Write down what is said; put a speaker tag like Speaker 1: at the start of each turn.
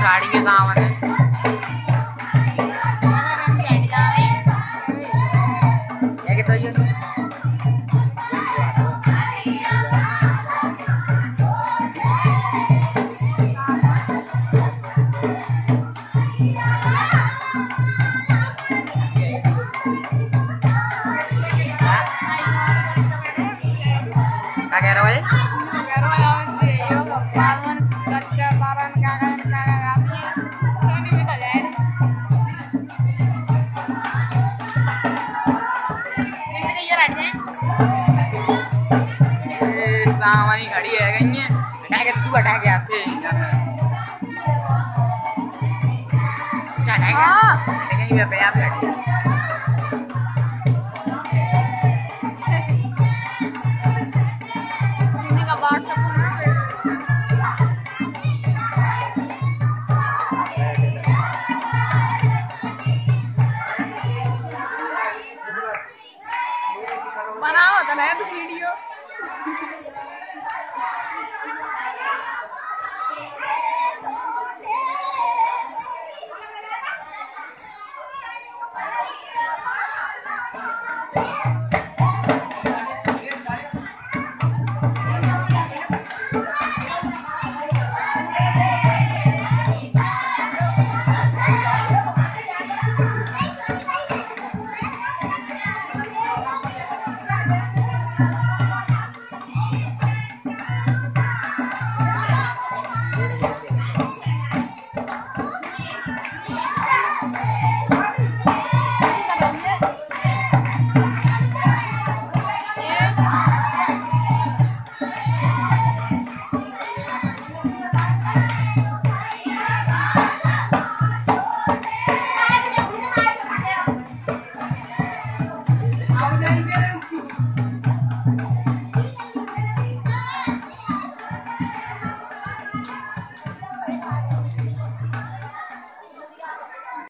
Speaker 1: गाड़ी के सामने तो ये क्या कह रहे हो भाई? सामानी खड़ी है गई है हटा के तू हटा के आते अच्छा है क्या? देखेंगे पे आप खड़ी